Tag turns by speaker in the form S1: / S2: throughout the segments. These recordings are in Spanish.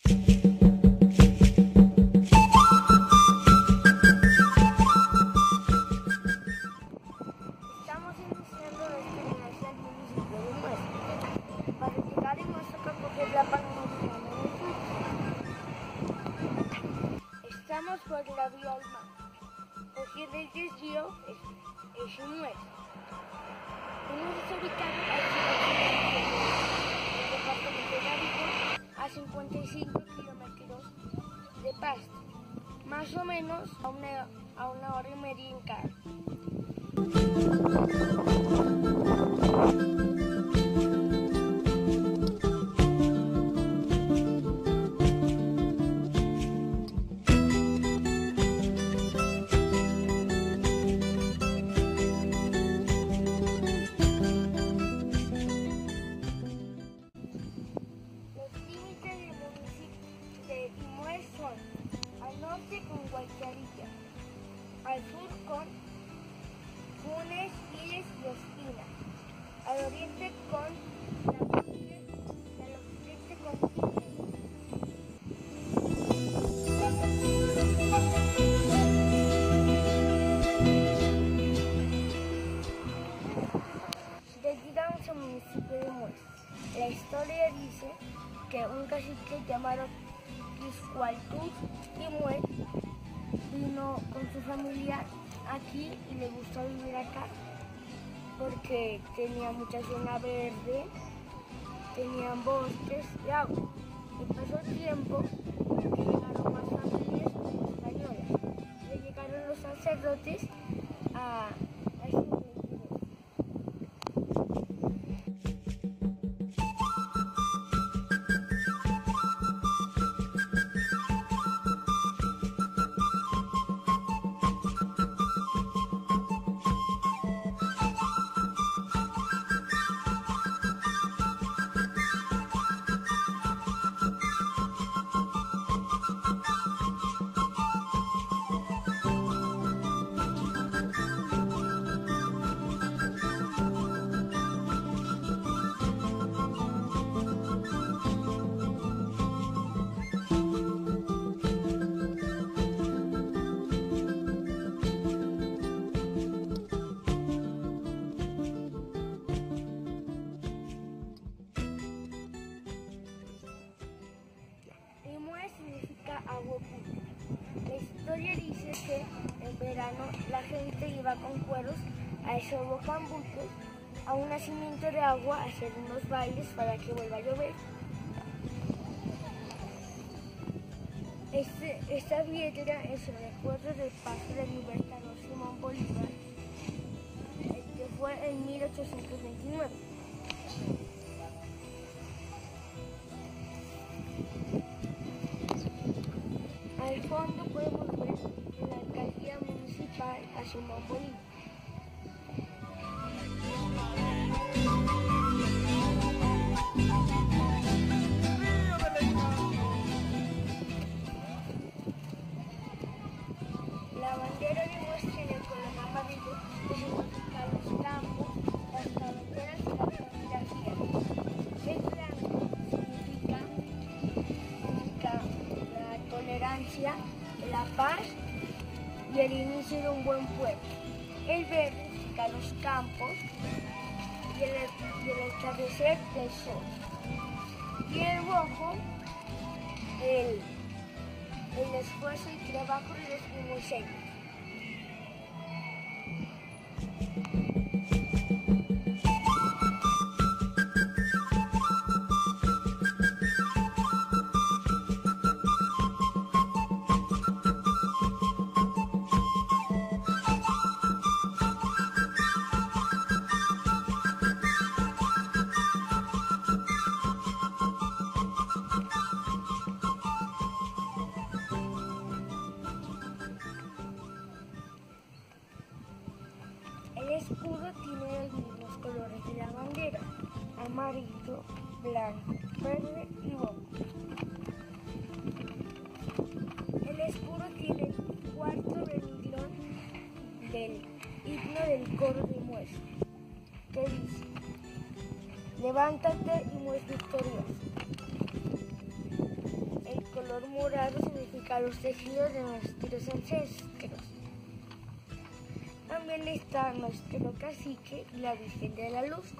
S1: Estamos iniciando nuestra iglesia al municipio de Muestra. Para llegar y nos toca coger la panadería en el sur. Estamos por la vía al mar. Cogiendo el desvío es un Muestra. Hemos ubicado al departamento de Narico a 55 kilómetros de Pasto, más o menos a una hora y media en carro. Al norte con Guaycarilla, al sur con Funes, Viles y Espina, al oriente con La Virgen, al occidente con Quilmes. Llegamos al municipio de Muestra. La historia dice que un cacique llamado Quiscualtú Timuel vino con su familia aquí y le gustó vivir acá porque tenía mucha zona verde, tenían bosques y agua. Y pasó el tiempo que llegaron más familias españolas. Le llegaron los sacerdotes a este municipio. Significa agua pura. La historia dice que en verano la gente iba con cueros a esos bocambutos a un nacimiento de agua a hacer unos bailes para que vuelva a llover. Esta piedra es el recuerdo del paso del libertador Simón Bolívar, que fue en 1829. Al fondo podemos ver la alcaldía municipal a Simón Bolívar. La bandera de Muestra en el color amarillo significa los campos, las carreteras y la geografía. El blanco significa la tolerancia, la paz y el inicio de un buen pueblo. El verde significa los campos y el atardecer del sol. Y el rojo, el esfuerzo y trabajo de los mimoseros. El escudo tiene los mismos colores de la bandera: amarillo, blanco, verde y rojo. El escudo tiene el cuarto renglón del himno del coro de Muestra, que dice: levántate y muestra victorioso. El significa los tejidos de nuestros ancestros. También está nuestro cacique y la Virgen de la Luz.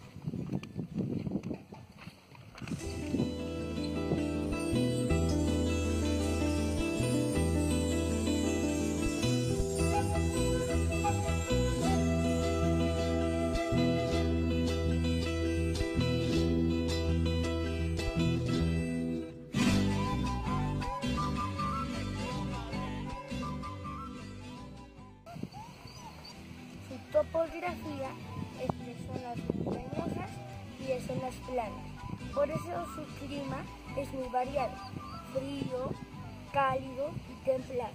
S1: Su topografía es de zonas montañosas y de zonas planas. Por eso su clima es muy variado, frío, cálido y templado.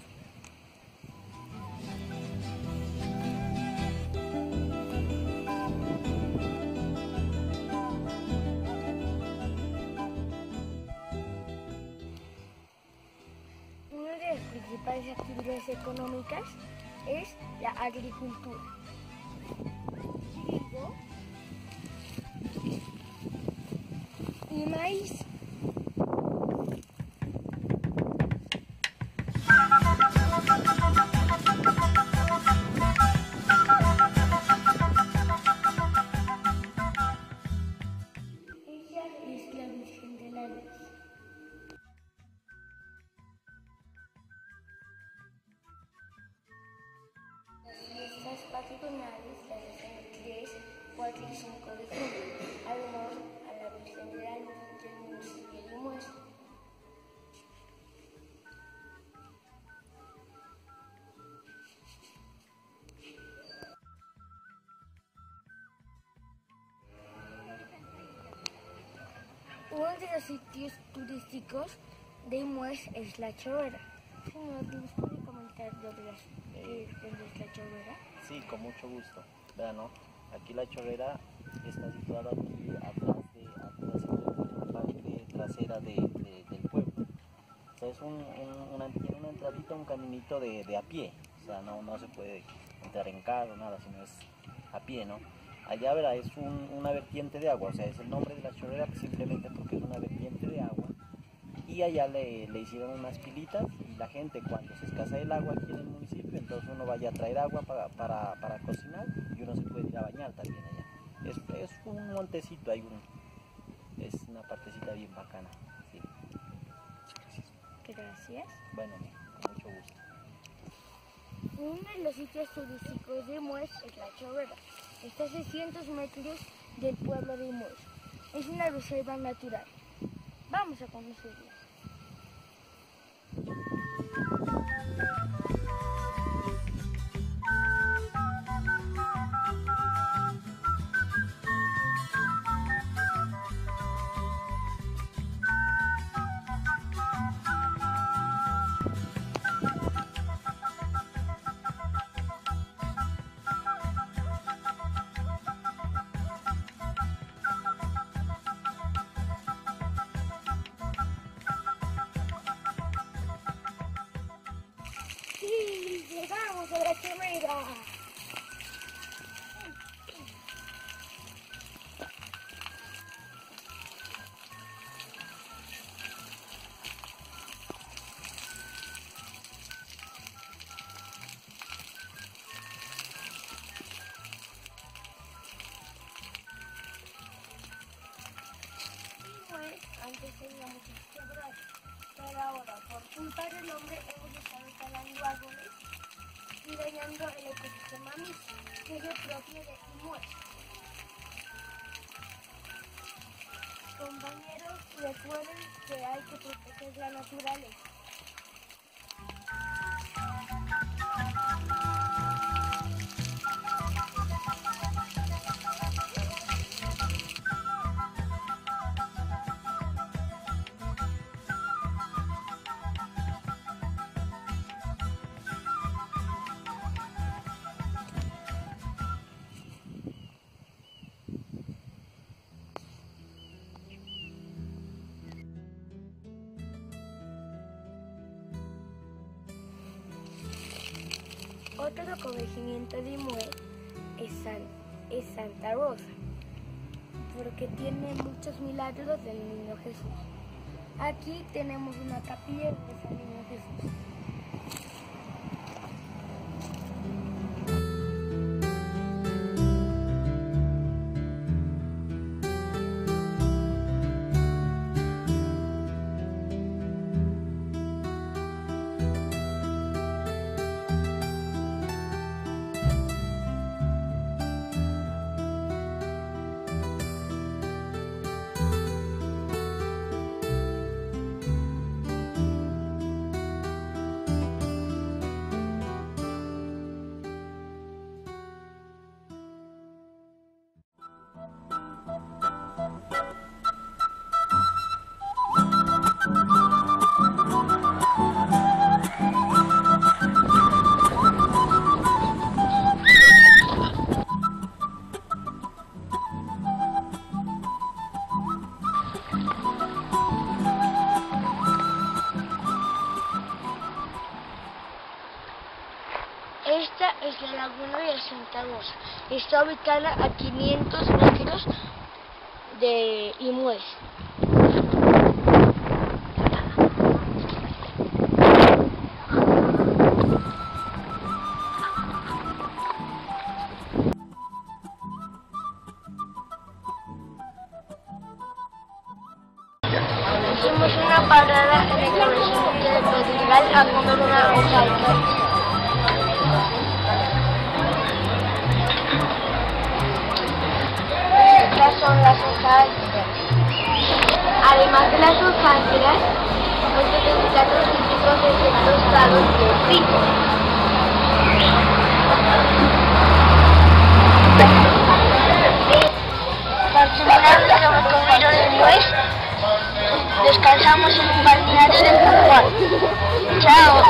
S1: Una de las principales actividades económicas es la agricultura. Trigo y maíz. Ella es la Virgen de la Luz. Las fiestas patronales se hacen el 3, 4 y 5 de junio, al honor a la Virgen de la Luz del municipio de Limoges. Uno de los sitios turísticos de Limoges es La Chorrera. Señor, ¿nos puede comentar lo de la Chorrera?
S2: Sí, con mucho gusto. Vean, ¿no? Aquí La Chorrera está situada aquí atrás de la parte trasera del pueblo. O sea, tiene una entradita, un caminito de a pie. O sea, no se puede entrar en carro, nada, sino es a pie, ¿no? Allá, verá, es una vertiente de agua, o sea, es el nombre de La Chorrera simplemente porque es una vertiente de agua. Y allá le hicieron unas pilitas y la gente, cuando se escasea el agua aquí en el municipio, entonces uno vaya a traer agua para cocinar y uno se puede ir a bañar también allá. Es un montecito, es una partecita bien bacana. Sí.
S1: Gracias.
S2: Bueno, con mucho gusto.
S1: Uno de los sitios turísticos de Limoges es La Chorrera. Está a 600 metros del pueblo de Limoges. Es una reserva natural. Vamos a conocerla. ¡Sí! ¡Llegamos a La Chorrera! Pues, antes tenía muchas quebradas, pero ahora, por culpa del hombre, hemos estado talando árboles y dañando el ecosistema mismo, que es el propio de Limoges. Compañeros, recuerden que hay que proteger la naturaleza. Otro corregimiento de Limoges es Santa Rosa, porque tiene muchos milagros del Niño Jesús. Aquí tenemos una capilla de San Niño Jesús. Esta es la laguna de Santa Rosa. Está ubicada a 500 metros de Imués. Hicimos una parada en el corazón de Pedregal a comer una hojaldre. Estas son las hojaldras. Además de las hojaldras, muchos platos típicos de estos lados de Rico. Continuando nuestro recorrido de Imués, descansamos en un balneario de San Juan. ¡Chao!